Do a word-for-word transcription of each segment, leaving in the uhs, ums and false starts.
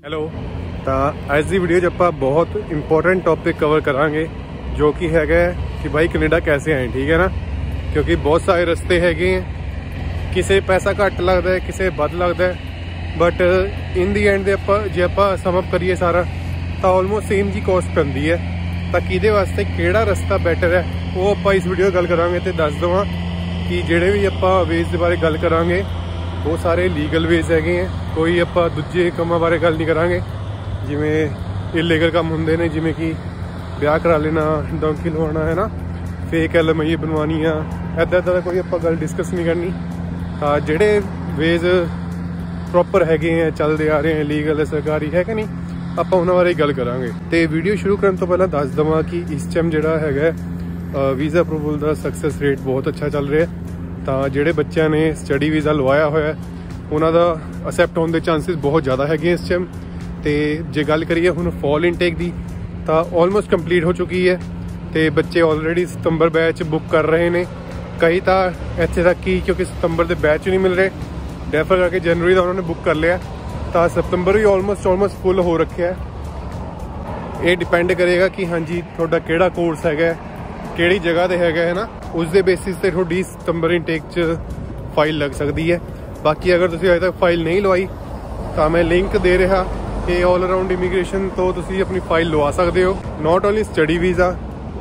Hello. ਤਾਂ ਅੱਜ ਦੀ video 'ਚ ਆਪਾਂ ਬਹੁਤ ਇੰਪੋਰਟੈਂਟ ਟੌਪਿਕ ਕਵਰ ਕਰਾਂਗੇ ਜੋ ਕਿ ਹੈਗਾ ਕਿ ਭਾਈ ਕੈਨੇਡਾ कैसे आए, ठीक है ना। क्योंकि बहुत सारे रस्ते हैगे हैं, किसे पैसा घट लगता है, किसे वध लगता है, but in the and they ਆਪਾਂ जे ਆਪਾਂ सम अप करिए सारा ਤਾਂ ਆਲਮੋਸਟ सेम जी कॉस्ट पैंदी है। ਤਾਂ ਕਿਹਦੇ ਵਾਸਤੇ ਕਿਹੜਾ ਰਸਤਾ ਬੈਟਰ ਹੈ ਉਹ ਆਪਾਂ ਇਸ ਵੀਡੀਓ ਗੱਲ ਕਰਾਂਗੇ ਤੇ ਦੱਸ ਦਵਾਂ ਕਿ ਜਿਹੜੇ ਵੀ ਆਪਾਂ ਵੇਜ਼ ਦੇ ਬਾਰੇ ਗੱਲ ਕਰਾਂਗੇ ਬਹੁਤ ਸਾਰੇ ਲੀਗਲ ਵੇਜ਼ ਹੈਗੇ हैं। ਕੋਈ ਆਪਾਂ ਦੂਜੇ ਕੰਮਾਂ ਬਾਰੇ ਗੱਲ ਨਹੀਂ ਕਰਾਂਗੇ ਜਿਵੇਂ ਇਲੀਗਲ ਕੰਮ ਹੁੰਦੇ ਨੇ, ਜਿਵੇਂ ਕਿ ਵਿਆਹ ਕਰਾ ਲੈਣਾ, ਡੌਂਕੀ ਲਵਾਉਣਾ ਹੈ ਨਾ, ਫੇਕ ਐਲ ਐਮ ਆਈ ਬਣਵਾਉਣੀ ਆ, ਇੱਦਾਂ ਇੱਦਾਂ ਦਾ ਕੋਈ ਆਪਾਂ ਗੱਲ ਡਿਸਕਸ ਨਹੀਂ ਕਰਨੀ। ਤਾਂ ਜਿਹੜੇ ਵੇਜ਼ ਪ੍ਰੋਪਰ ਹੈਗੇ ਆ, ਚੱਲਦੇ ਆ ਰਹੇ ਆ, ਲੀਗਲ ਸਰਕਾਰੀ ਹੈ ਕਿ ਨਹੀਂ, ਆਪਾਂ ਉਹਨਾਂ ਬਾਰੇ ਗੱਲ ਕਰਾਂਗੇ। ਤੇ ਵੀਡੀਓ ਸ਼ੁਰੂ ਕਰਨ ਤੋਂ ਪਹਿਲਾਂ ਦੱਸ ਦਵਾਂ ਕਿ ਇਸ ਟਾਈਮ ਜਿਹੜਾ ਹੈਗਾ ਵੀਜ਼ਾ ਅਪਰੂਵਲ ਦਾ ਸਕਸੈਸ ਰੇਟ ਬਹੁਤ ਅੱਛਾ ਚੱਲ ਰਿਹਾ। ਤਾਂ ਜਿਹੜੇ ਬੱਚਿਆਂ ਨੇ ਸਟੱਡੀ ਵੀਜ਼ਾ ਲਵਾਇਆ ਹੋਇਆ ਉਹਨਾਂ ਦਾ ਅਸੈਪਟ ਹੋਣ ਦੇ ਚਾਂਸਿਸ ਬਹੁਤ ਜ਼ਿਆਦਾ ਹੈਗੇ ਇਸ ਟਾਈਮ। ਤੇ ਜੇ ਗੱਲ ਕਰੀਏ ਹੁਣ ਫਾਲ ਇਨਟੇਕ ਦੀ ਤਾਂ ਆਲਮੋਸਟ ਕੰਪਲੀਟ ਹੋ ਚੁੱਕੀ ਹੈ ਤੇ ਬੱਚੇ ਆਲਰੇਡੀ ਸਤੰਬਰ ਬੈਚ ਬੁੱਕ ਕਰ ਰਹੇ ਨੇ। ਕਈ ਤਾਂ ਇੱਥੇ ਤੱਕ ਕਿ ਕਿਉਂਕਿ ਸਤੰਬਰ ਦੇ ਬੈਚ ਨਹੀਂ ਮਿਲ ਰਹੇ, ਡੈਫਰ ਕਰਕੇ ਜਨਵਰੀ ਦਾ ਉਹਨਾਂ ਨੇ ਬੁੱਕ ਕਰ ਲਿਆ, ਤਾਂ ਸਤੰਬਰ ਵੀ ਆਲਮੋਸਟ ਆਲਮੋਸਟ ਫੁੱਲ ਹੋ ਰੱਖਿਆ। ਇਹ ਡਿਪੈਂਡ ਕਰੇਗਾ ਕਿ ਹਾਂਜੀ ਤੁਹਾਡਾ ਕਿਹੜਾ ਕੋਰਸ ਹੈਗਾ, ਕਿਹੜੀ ਜਗ੍ਹਾ ਤੇ ਹੈਗਾ ਹੈ ਨਾ, ਉਸ ਦੇ ਬੇਸਿਸ ਤੇ ਤੁਹਾਡੀ ਸਤੰਬਰ ਇਨਟੇਕ 'ਚ ਫਾਈਲ ਲੱਗ ਸਕਦੀ ਹੈ। ਬਾਕੀ ਅਗਰ ਤੁਸੀਂ ਅਜੇ ਤੱਕ ਫਾਈਲ ਨਹੀਂ ਲਵਾਈ ਤਾਂ ਮੈਂ ਲਿੰਕ ਦੇ ਰਿਹਾ ਕਿ ਆਲ ਅਰਾਊਂਡ ਇਮੀਗ੍ਰੇਸ਼ਨ ਤੋਂ ਤੁਸੀਂ ਆਪਣੀ ਫਾਈਲ ਲਵਾ ਸਕਦੇ ਹੋ। Not only study visa,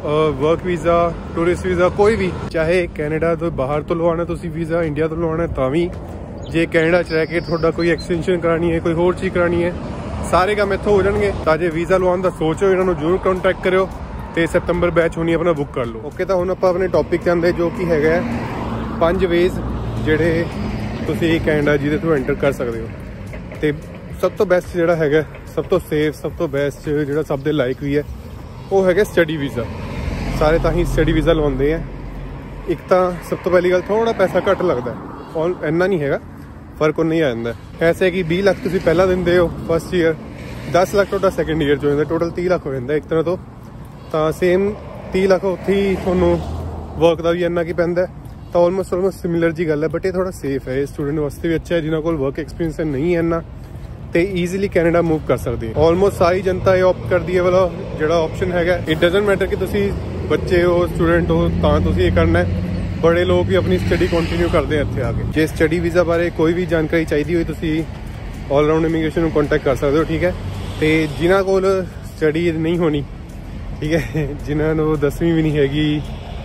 work visa, tourist visa, ਕੋਈ ਵੀ, ਚਾਹੇ ਕੈਨੇਡਾ ਤੋਂ ਬਾਹਰ ਤੋਂ ਲਵਾਉਣਾ ਤੁਸੀਂ ਵੀਜ਼ਾ, ਇੰਡੀਆ ਤੋਂ ਲਵਾਉਣਾ ਤਾਂ ਵੀ, ਜੇ ਕੈਨੇਡਾ 'ਚ ਰਹਿ ਕੇ ਤੁਹਾਡਾ ਕੋਈ ਐਕਸਟੈਂਸ਼ਨ ਕਰਾਉਣੀ ਹੈ, ਕੋਈ ਹੋਰ ਚੀਜ਼ ਕਰਾਉਣੀ ਹੈ, ਸਾਰੇ ਕੰਮ ਇੱਥੋਂ ਹੋ ਜਾਣਗੇ। ਤਾਂ ਜੇ ਵੀਜ਼ਾ ਲਵਾਉਣ ਦਾ ਸੋਚੋ ਇਹਨਾਂ ਨੂੰ ਜ਼ਰੂਰ ਕੰਟੈਕਟ ਕਰਿਓ ਤੇ ਸਤੰਬਰ ਬੈਚ ਹੋਣੀ ਆਪਣਾ ਬੁੱਕ ਕਰ ਲਓ। ਓਕੇ, ਤਾਂ ਹੁਣ ਆਪਾਂ ਆਪਣੇ ਟੌਪਿਕ 'ਤੇ ਆਉਂਦੇ ਜੋ ਕਿ ਹੈਗਾ ਪੰਜ ਵੇਜ਼ ਜਿਹੜੇ ਤੁਸੀਂ ਕੈਨੇਡਾ ਜਿਹਦੇ ਥਰੂ ਐਂਟਰ ਕਰ ਸਕਦੇ ਹੋ। ਤੇ ਸਭ ਤੋਂ ਬੈਸਟ ਜਿਹੜਾ ਹੈਗਾ, ਸਭ ਤੋਂ ਸੇਫ, ਸਭ ਤੋਂ ਬੈਸਟ ਜਿਹੜਾ ਸਭ ਦੇ ਲਾਇਕ ਵੀ ਹੈ ਉਹ ਹੈਗਾ ਸਟੱਡੀ ਵੀਜ਼ਾ। ਸਾਰੇ ਤਾਂ ਹੀ ਸਟੱਡੀ ਵੀਜ਼ਾ ਲਵਾਉਂਦੇ ਆ। ਇੱਕ ਤਾਂ ਸਭ ਤੋਂ ਪਹਿਲੀ ਗੱਲ ਥੋੜ੍ਹਾ ਪੈਸਾ ਘੱਟ ਲੱਗਦਾ, ਔਰ ਇੰਨਾ ਨਹੀਂ ਹੈਗਾ, ਫਰਕ ਉਨਾ ਹੀ ਆ ਜਾਂਦਾ। ਐਸੇ ਕਿ ਵੀਹ ਲੱਖ ਤੁਸੀਂ ਪਹਿਲਾਂ ਦਿੰਦੇ ਹੋ ਫਸਟ ਈਅਰ, ਦਸ ਲੱਖ ਤੁਹਾਡਾ ਸੈਕਿੰਡ ਈਅਰ 'ਚ ਹੋ ਜਾਂਦਾ, ਟੋਟਲ ਤੀਹ ਲੱਖ ਹੋ ਜਾਂਦਾ ਇੱਕ ਤਰ੍ਹਾਂ ਤੋਂ। ਤਾਂ ਸੇਮ ਤੀਹ ਲੱਖ ਉੱਥੇ ਹੀ ਤੁਹਾਨੂੰ ਵਰਕ ਦਾ ਵੀ ਇੰਨਾ ਕੀ ਪੈਂਦਾ, ਤਾਂ ਆਲਮੋਸਟ ਆਲਮੋਸਟ ਸਿਮਿਲਰ ਜੀ ਗੱਲ ਹੈ। ਬਟ ਇਹ ਥੋੜ੍ਹਾ ਸੇਫ ਹੈ, ਇਹ ਸਟੂਡੈਂਟ ਵਾਸਤੇ ਵੀ ਅੱਛਾ ਹੈ ਜਿਨ੍ਹਾਂ ਕੋਲ ਵਰਕ ਐਕਸਪੀਰੀਅੰਸ ਨਹੀਂ ਹੈ ਇੰਨਾ, ਤੇ ਈਜ਼ੀਲੀ ਕੈਨੇਡਾ ਮੂਵ ਕਰ ਸਕਦੇ ਹੋ। ਆਲਮੋਸਟ ਸਾਰੀ ਜਨਤਾ ਇਹ ਆਪਟ ਕਰਦੀ ਹੈ ਵਾਲਾ ਜਿਹੜਾ ਆਪਸ਼ਨ ਹੈਗਾ। ਇਟ ਡਜ਼ਨਟ ਮੈਟਰ ਕਿ ਤੁਸੀਂ ਬੱਚੇ ਹੋ, ਸਟੂਡੈਂਟ ਹੋ, ਤਾਂ ਤੁਸੀਂ ਇਹ ਕਰਨਾ ਹੈ। ਬੜੇ ਲੋਕ ਵੀ ਆਪਣੀ ਸਟੱਡੀ ਕੰਟੀਨਿਊ ਕਰਦੇ ਆ ਇੱਥੇ ਆ ਕੇ। ਜੇ ਸਟੱਡੀ ਵੀਜ਼ਾ ਬਾਰੇ ਕੋਈ ਵੀ ਜਾਣਕਾਰੀ ਚਾਹੀਦੀ ਹੋਈ ਤੁਸੀਂ ਆਲ ਰਾਊਂਡ ਇਮੀਗ੍ਰੇਸ਼ਨ ਨੂੰ ਕੰਟੈਕਟ ਕਰ ਸਕਦੇ ਹੋ, ਠੀਕ ਹੈ। ਤੇ ਜਿਨ੍ਹਾਂ ਕੋਲ ਸਟੱਡੀ ਨਹੀਂ ਹੋਣੀ, ਠੀਕ ਹੈ, ਜਿਨ੍ਹਾਂ ਨੂੰ ਦਸਵੀਂ ਵੀ ਨਹੀਂ ਹੈਗੀ,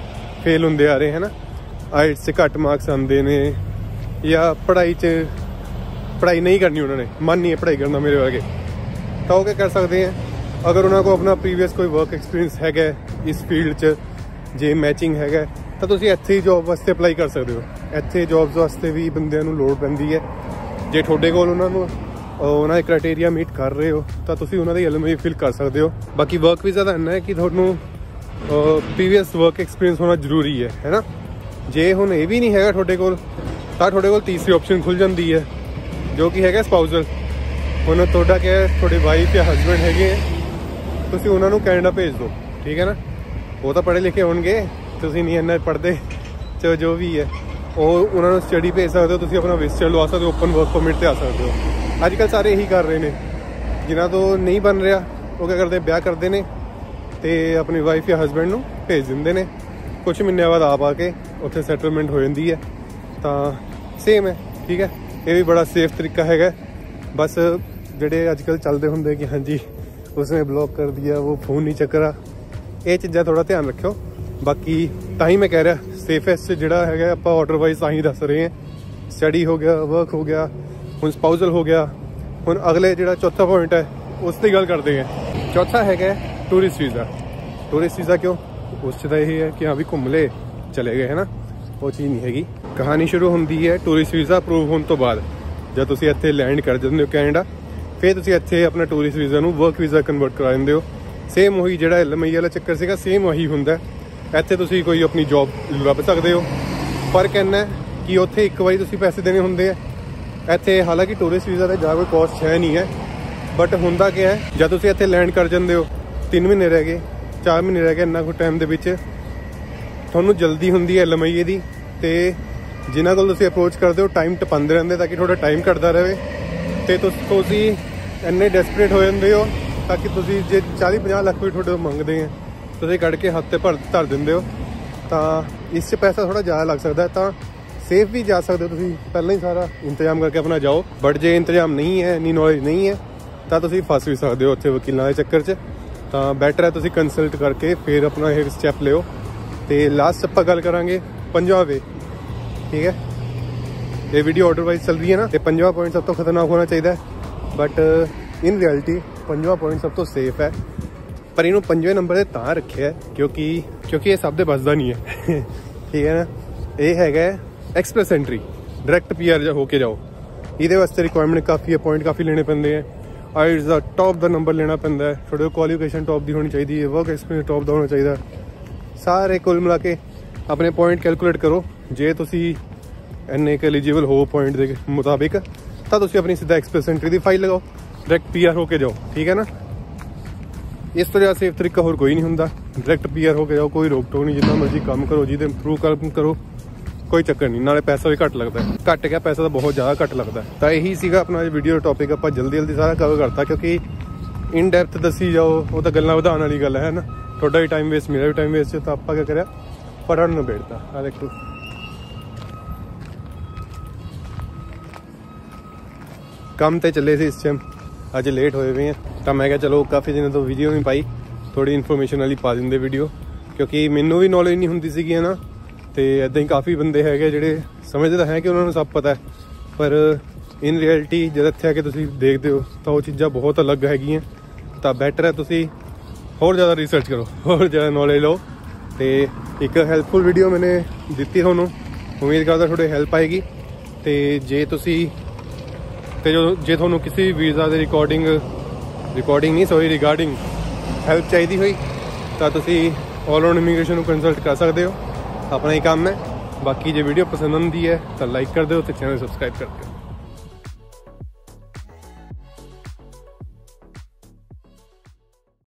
ਫੇਲ ਹੁੰਦੇ ਆ ਰਹੇ ਹੈ ਨਾ, ਆਈਟਸ 'ਚ ਘੱਟ ਮਾਰਕਸ ਆਉਂਦੇ ਨੇ, ਜਾਂ ਪੜ੍ਹਾਈ 'ਚ ਪੜ੍ਹਾਈ ਨਹੀਂ ਕਰਨੀ, ਉਹਨਾਂ ਨੇ ਮਨ ਨਹੀਂ ਹੈ ਪੜ੍ਹਾਈ ਕਰਨਾ ਮੇਰੇ ਵਰਗੇ, ਤਾਂ ਉਹ ਕੀ ਕਰ ਸਕਦੇ ਆ। ਅਗਰ ਉਹਨਾਂ ਕੋਲ ਆਪਣਾ ਪ੍ਰੀਵੀਅਸ ਕੋਈ ਵਰਕ ਐਕਸਪੀਰੀਅੰਸ ਹੈਗਾ ਇਸ ਫੀਲਡ 'ਚ, ਜੇ ਮੈਚਿੰਗ ਹੈਗਾ, ਤਾਂ ਤੁਸੀਂ ਇੱਥੇ ਹੀ ਜੋਬ ਵਾਸਤੇ ਅਪਲਾਈ ਕਰ ਸਕਦੇ ਹੋ। ਇੱਥੇ ਜੋਬਸ ਵਾਸਤੇ ਵੀ ਬੰਦਿਆਂ ਨੂੰ ਲੋੜ ਪੈਂਦੀ ਹੈ। ਜੇ ਤੁਹਾਡੇ ਕੋਲ ਉਹਨਾਂ ਨੂੰ ਉਹਨਾਂ ਦੇ ਕ੍ਰਾਈਟੇਰੀਆ ਮੀਟ ਕਰ ਰਹੇ ਹੋ ਤਾਂ ਤੁਸੀਂ ਉਹਨਾਂ ਦੀ ਐਲ ਐਮ ਆਈ ਫਿਲ ਕਰ ਸਕਦੇ ਹੋ। ਬਾਕੀ ਵਰਕ ਵੀਜ਼ਾ ਦਾ ਇੰਨਾ ਹੈ ਕਿ ਤੁਹਾਨੂੰ ਪ੍ਰੀਵੀਅਸ ਵਰਕ ਐਕਸਪੀਰੀਅੰਸ ਹੋਣਾ ਜ਼ਰੂਰੀ ਹੈ, ਹੈ ਨਾ। ਜੇ ਹੁਣ ਇਹ ਵੀ ਨਹੀਂ ਹੈਗਾ ਤੁਹਾਡੇ ਕੋਲ ਤਾਂ ਤੁਹਾਡੇ ਕੋਲ ਤੀਸਰੀ ਆਪਸ਼ਨ ਖੁੱਲ੍ਹ ਜਾਂਦੀ ਹੈ ਜੋ ਕਿ ਹੈਗਾ ਸਪਾਊਜ਼ਲ। ਹੁਣ ਤੁਹਾਡਾ ਕੀ ਹੈ, ਤੁਹਾਡੇ ਵਾਈਫ ਜਾਂ ਹਸਬੈਂਡ ਹੈਗੇ ਹੈ, ਤੁਸੀਂ ਉਹਨਾਂ ਨੂੰ ਕੈਨੇਡਾ ਭੇਜ ਦਿਓ, ਠੀਕ ਹੈ ਨਾ। ਉਹ ਤਾਂ ਪੜ੍ਹੇ ਲਿਖੇ ਹੋਣਗੇ, ਤੁਸੀਂ ਨਹੀਂ ਇੰਨਾ ਪੜ੍ਹਦੇ, ਚਲੋ ਜੋ ਵੀ ਹੈ, ਉਹ ਉਹਨਾਂ ਨੂੰ ਸਟੱਡੀ ਭੇਜ ਸਕਦੇ ਹੋ। ਤੁਸੀਂ ਆਪਣਾ ਵਿਜ਼ਟਰ ਲਵਾ ਸਕਦੇ ਹੋ, ਓਪਨ ਵਰਕ ਪਰਮਿਟ 'ਤੇ ਆ ਸਕਦੇ ਹੋ। ਅੱਜ ਕੱਲ੍ਹ ਸਾਰੇ ਇਹੀ ਕਰ ਰਹੇ ਨੇ। ਜਿਨ੍ਹਾਂ ਤੋਂ ਨਹੀਂ ਬਣ ਰਿਹਾ ਉਹ ਕੀ ਕਰਦੇ, ਵਿਆਹ ਕਰਦੇ ਨੇ ਅਤੇ ਆਪਣੀ ਵਾਈਫ ਜਾਂ ਹਸਬੈਂਡ ਨੂੰ ਭੇਜ ਦਿੰਦੇ ਨੇ। ਕੁਛ ਮਹੀਨਿਆਂ ਬਾਅਦ ਆਪ ਆ ਕੇ ਉੱਥੇ ਸੈਟਲਮੈਂਟ ਹੋ ਜਾਂਦੀ ਹੈ। ਤਾਂ ਸੇਮ ਹੈ, ਠੀਕ ਹੈ। ਇਹ ਵੀ ਬੜਾ ਸੇਫ ਤਰੀਕਾ ਹੈਗਾ। ਬਸ ਜਿਹੜੇ ਅੱਜ ਕੱਲ੍ਹ ਚੱਲਦੇ ਹੁੰਦੇ ਕਿ ਹਾਂਜੀ ਉਸਨੇ ਬਲੌਕ ਕਰ ਦਿਆ, ਉਹ ਫੋਨ ਨਹੀਂ ਚੱਕ ਰਿਹਾ, ਇਹ ਚੀਜ਼ਾਂ ਥੋੜ੍ਹਾ ਧਿਆਨ ਰੱਖਿਓ। ਬਾਕੀ ਤਾਂ ਹੀ ਮੈਂ ਕਹਿ ਰਿਹਾ ਸੇਫੈਸਟ ਜਿਹੜਾ ਹੈਗਾ ਆਪਾਂ ਆਰਡਰ ਵਾਈਜ਼ ਤਾਂ ਹੀ ਦੱਸ ਰਹੇ ਹਾਂ। ਸਟੱਡੀ ਹੋ ਗਿਆ, ਵਰਕ ਹੋ ਗਿਆ, ਹੁਣ ਸਪਾਊਜ਼ਲ ਹੋ ਗਿਆ। ਹੁਣ ਅਗਲੇ ਜਿਹੜਾ ਚੌਥਾ ਪੁਆਇੰਟ ਹੈ ਉਸ ਦੀ ਗੱਲ ਕਰਦੇ ਹਾਂ। ਚੌਥਾ ਹੈਗਾ ਟੂਰਿਸਟ ਵੀਜ਼ਾ। ਟੂਰਿਸਟ ਵੀਜ਼ਾ ਕਿਉਂ? ਉਸ 'ਚ ਤਾਂ ਇਹ ਹੈ ਕਿ ਹਾਂ ਵੀ ਘੁੰਮ ਲਏ ਚਲੇ ਗਏ, ਹੈ ਨਾ, ਉਹ ਚੀਜ਼ ਨਹੀਂ ਹੈਗੀ। ਕਹਾਣੀ ਸ਼ੁਰੂ ਹੁੰਦੀ ਹੈ ਟੂਰਿਸਟ ਵੀਜ਼ਾ ਅਪਰੂਵ ਹੋਣ ਤੋਂ ਬਾਅਦ। ਜਦ ਤੁਸੀਂ ਇੱਥੇ ਲੈਂਡ ਕਰ ਜਾਂਦੇ ਹੋ ਕੈਨੇਡਾ, ਫਿਰ ਤੁਸੀਂ ਇੱਥੇ ਆਪਣਾ ਟੂਰਿਸਟ ਵੀਜ਼ਾ ਨੂੰ ਵਰਕ ਵੀਜ਼ਾ ਕਨਵਰਟ ਕਰਾ ਦਿੰਦੇ ਹੋ। ਸੇਮ ਉਹੀ ਜਿਹੜਾ ਐਲ ਐਮ ਆਈ ਵਾਲਾ ਚੱਕਰ ਸੀਗਾ, ਸੇਮ ਉਹੀ ਹੁੰਦਾ। ਇੱਥੇ ਤੁਸੀਂ ਕੋਈ ਆਪਣੀ ਜੋਬ ਲੱਭ ਸਕਦੇ ਹੋ। ਫਰਕ ਇੰਨਾ ਕਿ ਉੱਥੇ ਇੱਕ ਵਾਰੀ ਤੁਸੀਂ ਪੈਸੇ ਦੇਣੇ ਹੁੰਦੇ ਆ, ਇੱਥੇ ਹਾਲਾਂਕਿ ਟੂਰਿਸਟ ਵੀਜ਼ਾ ਦਾ ਜ਼ਿਆਦਾ ਕੋਈ ਕੋਸਟ ਹੈ ਨਹੀਂ ਹੈ, ਬਟ ਹੁੰਦਾ ਕੀ ਹੈ, ਜਦ ਤੁਸੀਂ ਇੱਥੇ ਲੈਂਡ ਕਰ ਜਾਂਦੇ ਹੋ, ਤਿੰਨ ਮਹੀਨੇ ਰਹਿ ਗਏ, ਚਾਰ ਮਹੀਨੇ ਰਹਿ ਗਏ, ਇੰਨਾ ਕੁ ਟਾਈਮ ਦੇ ਵਿੱਚ ਤੁਹਾਨੂੰ ਜਲਦੀ ਹੁੰਦੀ ਹੈ ਐਲ ਐਮ ਆਈ ਦੀ। ਅਤੇ ਜਿਨ੍ਹਾਂ ਕੋਲ ਤੁਸੀਂ ਅਪਰੋਚ ਕਰਦੇ ਹੋ ਟਾਈਮ ਟਪਾਉਂਦੇ ਰਹਿੰਦੇ ਤਾਂ ਕਿ ਤੁਹਾਡਾ ਟਾਈਮ ਘੱਟਦਾ ਰਹੇ ਅਤੇ ਤੁਸੀਂ ਇੰਨੇ ਡੈਸਪਰੇਟ ਹੋ ਜਾਂਦੇ ਹੋ ਤਾਂ ਕਿ ਤੁਸੀਂ ਜੇ ਚਾਲੀ ਪੰਜਾਹ ਲੱਖ ਵੀ ਤੁਹਾਡੇ ਤੋਂ ਮੰਗਦੇ ਆ, ਤੁਸੀਂ ਕੱਢ ਕੇ ਹੱਥ 'ਤੇ ਭਰ ਧਰ ਦਿੰਦੇ ਹੋ, ਤਾਂ ਇਸ 'ਚ ਪੈਸਾ ਥੋੜ੍ਹਾ ਜ਼ਿਆਦਾ ਲੱਗ ਸਕਦਾ। ਤਾਂ ਸੇਫ ਵੀ ਜਾ ਸਕਦੇ ਹੋ ਤੁਸੀਂ, ਪਹਿਲਾਂ ਹੀ ਸਾਰਾ ਇੰਤਜ਼ਾਮ ਕਰਕੇ ਆਪਣਾ ਜਾਓ। ਬਟ ਜੇ ਇੰਤਜ਼ਾਮ ਨਹੀਂ ਹੈ, ਇੰਨੀ ਨੌਲੇਜ ਨਹੀਂ ਹੈ, ਤਾਂ ਤੁਸੀਂ ਫਸ ਵੀ ਸਕਦੇ ਹੋ ਉੱਥੇ ਵਕੀਲਾਂ ਦੇ ਚੱਕਰ 'ਚ। ਤਾਂ ਬੈਟਰ ਹੈ ਤੁਸੀਂ ਕੰਸਲਟ ਕਰਕੇ ਫਿਰ ਆਪਣਾ ਇਹ ਸਟੈਪ ਲਿਓ। ਤੇ ਲਾਸਟ ਆਪਾਂ ਗੱਲ ਕਰਾਂਗੇ ਪੰਜਵਾਂ ਵੇ, ਠੀਕ ਹੈ। ਇਹ ਵੀਡੀਓ ਆਰਡਰ ਵਾਈਜ਼ ਚੱਲ ਰਹੀ ਹੈ ਨਾ, ਤੇ ਪੰਜਵਾਂ ਪੁਆਇੰਟ ਸਭ ਤੋਂ ਖਤਰਨਾਕ ਹੋਣਾ ਚਾਹੀਦਾ, ਬਟ ਇਨ ਰਿਐਲਿਟੀ ਪੰਜਵਾਂ ਪੁਆਇੰਟ ਸਭ ਤੋਂ ਸੇਫ ਹੈ। ਪਰ ਇਹਨੂੰ ਪੰਜਵੇਂ ਨੰਬਰ 'ਤੇ ਤਾਂ ਰੱਖਿਆ ਕਿਉਂਕਿ ਕਿਉਂਕਿ ਇਹ ਸਭ ਦੇ ਬਸਦਾ ਨਹੀਂ ਹੈ ਠੀਕ ਹੈ ਨਾ। ਇਹ ਹੈਗਾ express entry, direct P R ਹੋ ਕੇ ਜਾਓ। ਇਹਦੇ ਵਾਸਤੇ ਰਿਕੁਆਇਰਮੈਂਟ ਕਾਫੀ ਹੈ, ਪੁਆਇੰਟ ਕਾਫੀ ਲੈਣੇ ਪੈਂਦੇ ਹੈ। ਆਈਲਟਸ ਦਾ ਟੌਪ ਦਾ ਨੰਬਰ ਲੈਣਾ ਪੈਂਦਾ ਹੈ, ਤੁਹਾਡੇ ਕੋਲ ਕੁਆਲੀਫਿਕੇਸ਼ਨ ਟੌਪ ਦੀ ਹੋਣੀ ਚਾਹੀਦੀ ਹੈ, ਵਰਕ ਐਕਸਪੀਰੀਅੰਸ ਟੌਪ ਦਾ ਹੋਣਾ ਚਾਹੀਦਾ। ਸਾਰੇ ਕੁੱਲ ਮਿਲਾ ਕੇ ਆਪਣੇ ਪੁਆਇੰਟ ਕੈਲਕੂਲੇਟ ਕਰੋ। ਜੇ ਤੁਸੀਂ ਇੰਨੇ ਕੁ ਐਲੀਜੀਬਲ ਹੋ ਪੁਆਇੰਟ ਦੇ ਮੁਤਾਬਿਕ, ਤਾਂ ਤੁਸੀਂ ਆਪਣੀ ਸਿੱਧਾ ਐਕਸਪ੍ਰੈਸ ਐਂਟਰੀ ਦੀ ਫਾਈਲ ਲਗਾਓ, ਡਾਇਰੈਕਟ ਪੀ ਆਰ ਹੋ ਕੇ ਜਾਓ, ਠੀਕ ਹੈ ਨਾ। ਇਸ ਤੋਂ ਜ਼ਿਆਦਾ ਸੇਫ ਤਰੀਕਾ ਹੋਰ ਕੋਈ ਨਹੀਂ ਹੁੰਦਾ। ਡਾਇਰੈਕਟ ਪੀ ਆਰ ਹੋ ਕੇ ਜਾਓ, ਕੋਈ ਰੋਕ ਟੋਕ ਨਹੀਂ, ਜਿੰਨਾ ਮਰਜ਼ੀ ਕੰਮ ਕਰੋ, ਜਿਹਦੇ ਥਰੂ ਕੰਮ ਕਰੋ, ਕੋਈ ਚੱਕਰ ਨਹੀਂ। ਨਾਲੇ ਪੈਸਾ ਵੀ ਘੱਟ ਲੱਗਦਾ, ਘੱਟ ਗਿਆ ਪੈਸਾ ਤਾਂ ਬਹੁਤ ਜ਼ਿਆਦਾ ਘੱਟ ਲੱਗਦਾ। ਤਾਂ ਇਹੀ ਸੀਗਾ ਆਪਣਾ ਵੀਡੀਓ ਟੌਪਿਕ, ਆਪਾਂ ਜਲਦੀ ਜਲਦੀ ਸਾਰਾ ਕਵਰ ਕਰਤਾ ਕਿਉਂਕਿ ਇਨ ਡੈਪਥ ਦੱਸੀ ਜਾਓ ਉਹ ਤਾਂ ਗੱਲਾਂ ਵਧਾਉਣ ਵਾਲੀ ਗੱਲ ਹੈ ਨਾ। ਤੁਹਾਡਾ ਵੀ ਟਾਈਮ ਵੇਸਟ, ਮੇਰਾ ਵੀ ਟਾਈਮ ਵੇਸਟ। ਤਾਂ ਆਪਾਂ ਕੀ ਕਰਿਆ, ਫਟਾਫਟ ਨਿਬੇੜਤਾ। ਆ ਦੇਖੋ ਕੰਮ ਤੇ ਚੱਲੇ ਸੀ ਇਸ ਟਾਈਮ, ਅੱਜ ਲੇਟ ਹੋਏ ਹੋਏ ਆ। ਤਾਂ ਮੈਂ ਕਿਹਾ ਚਲੋ ਕਾਫੀ ਦਿਨਾਂ ਤੋਂ ਵੀਡੀਓ ਨਹੀਂ ਪਾਈ, ਥੋੜੀ ਇਨਫੋਰਮੇਸ਼ਨ ਵਾਲੀ ਪਾ ਦਿੰਦੇ ਵੀਡੀਓ, ਕਿਉਂਕਿ ਮੈਨੂੰ ਵੀ ਨੌਲੇਜ ਨਹੀਂ ਹੁੰਦੀ ਸੀਗੀ ਨਾ। ਤੇ ਇੱਦਾਂ ਹੀ ਕਾਫੀ ਬੰਦੇ ਹੈਗੇ ਜਿਹੜੇ ਸਮਝਦੇ ਤਾਂ ਹੈ ਕਿ ਉਹਨਾਂ ਨੂੰ ਸਭ ਪਤਾ ਹੈ, ਪਰ ਇਨ ਰਿਐਲਿਟੀ ਜਦ ਇੱਥੇ ਆ ਕੇ ਤੁਸੀਂ ਦੇਖਦੇ ਹੋ ਤਾਂ ਉਹ ਚੀਜ਼ਾਂ ਬਹੁਤ ਅਲੱਗ ਹੈਗੀਆਂ। ਤਾਂ ਬੈਟਰ ਹੈ ਤੁਸੀਂ ਹੋਰ ਜ਼ਿਆਦਾ ਰਿਸਰਚ ਕਰੋ, ਹੋਰ ਜ਼ਿਆਦਾ ਨੌਲੇਜ ਲਓ। ਤੇ ਇੱਕ ਹੈਲਪਫੁਲ ਵੀਡੀਓ ਮੈਨੇ ਦਿੱਤੀ ਤੁਹਾਨੂੰ, ਉਮੀਦ ਕਰਦਾ ਤੁਹਾਡੇ ਹੈਲਪ ਆਏਗੀ। ਤੇ ਜੇ ਤੁਸੀਂ ਤੇ ਜੋ ਜੇ ਤੁਹਾਨੂੰ ਕਿਸੇ ਵੀਜ਼ਾ ਦੇ ਰਿਕਾਰਡਿੰਗ ਰਿਕਾਰਡਿੰਗ ਨਹੀਂ ਸੋਰੀ ਰਿਗਾਰਡਿੰਗ ਹੈਲਪ ਚਾਹੀਦੀ ਹੋਈ, ਤਾਂ ਤੁਸੀਂ ਆਲ ਰਾਊਂਡ ਇਮੀਗ੍ਰੇਸ਼ਨ ਨੂੰ ਕੰਸਲਟ ਕਰ ਸਕਦੇ ਹੋ, ਆਪਣਾ ਹੀ ਕੰਮ ਹੈ। ਬਾਕੀ ਜੇ ਵੀਡੀਓ ਪਸੰਦ ਆਉਂਦੀ ਹੈ ਤਾਂ ਲਾਈਕ ਕਰ ਦਿਓ ਤੇ ਚੈਨਲ ਸਬਸਕ੍ਰਾਈਬ ਕਰ ਦਿਓ।